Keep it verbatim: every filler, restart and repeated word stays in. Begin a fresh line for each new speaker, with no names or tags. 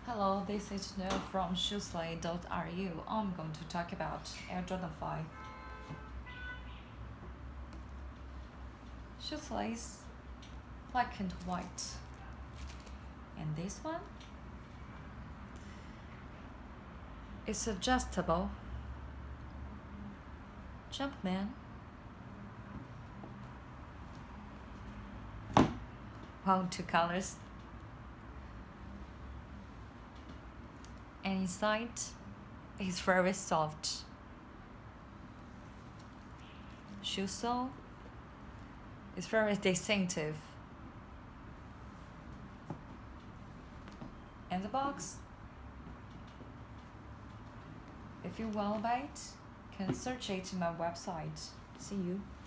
Hello, this is Noel from shoeslay dot r u. I'm going to talk about Air Jordan five. Shoeslays, black and white. And this one is adjustable. Jumpman. Wow, two colors. And inside is very soft. Shoe sole is very distinctive. And the box, if you want to buy it, can search it in my website. See you.